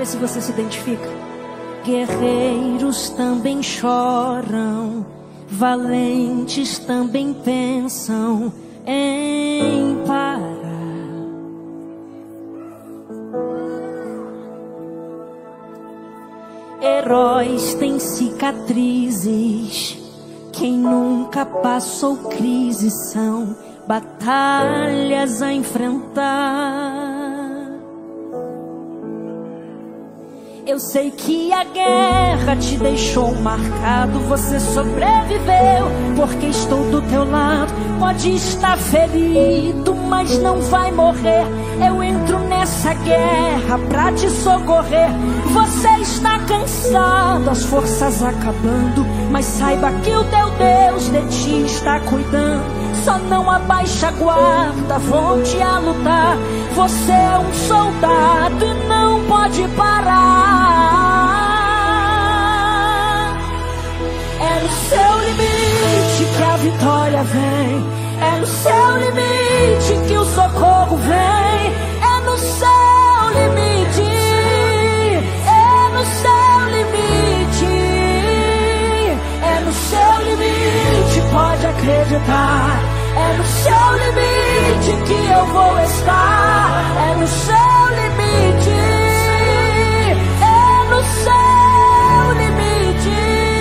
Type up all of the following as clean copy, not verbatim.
ver se você se identifica. Guerreiros também choram, valentes também pensam em parar. Heróis têm cicatrizes, quem nunca passou crise são batalhas a enfrentar. Eu sei que a guerra te deixou marcado, você sobreviveu porque estou do teu lado. Pode estar ferido, mas não vai morrer. Eu entro nessa guerra pra te socorrer. Você está cansado, as forças acabando, mas saiba que o teu Deus de ti está cuidando. Só não abaixa a guarda, volte a lutar. Você é um soldado e não pode parar. É no seu limite que a vitória vem. É no seu limite que o socorro vem. É no seu limite. É no seu limite. É no seu limite, pode acreditar. É no seu limite que eu vou estar. É no seu limite. É no seu limite.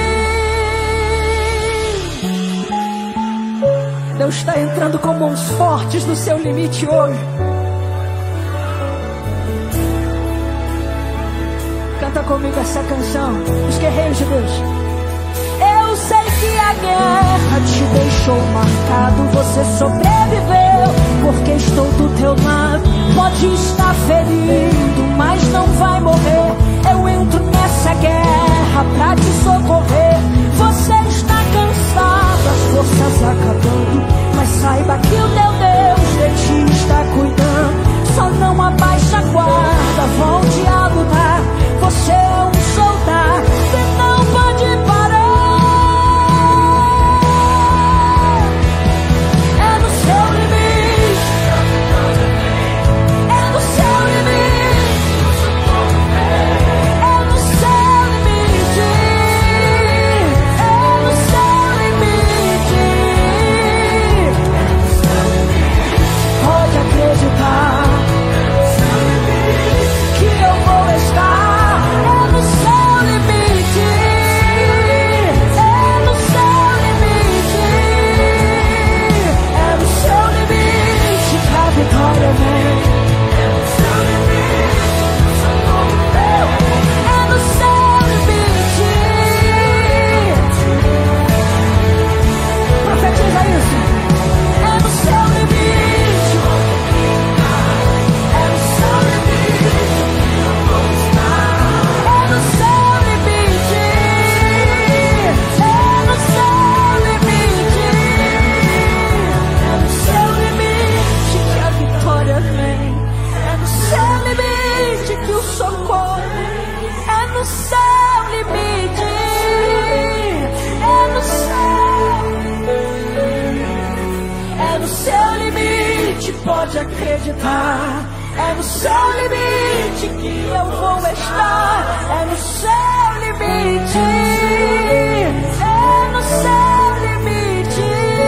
Deus está entrando com mãos fortes no seu limite hoje. Canta comigo essa canção, os guerreiros de Deus. Eu sei que a guerra te deixou marcado, você sobreviveu porque estou do teu lado. Pode estar ferido, mas não vai morrer. Eu entro nessa guerra pra te socorrer. Você está cansado, as forças acabando, mas saiba que o teu Deus de ti está cuidando. Só não abaixa a guarda, volte a lutar. Você é um soldado e não pode parar. Pode acreditar, é no seu limite que eu vou estar. É no seu limite, é no seu limite.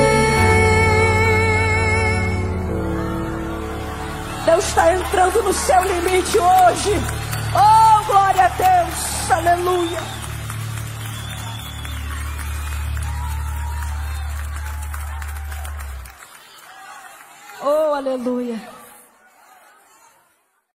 Deus está entrando no seu limite hoje. Oh, glória a Deus, aleluia. Oh, aleluia.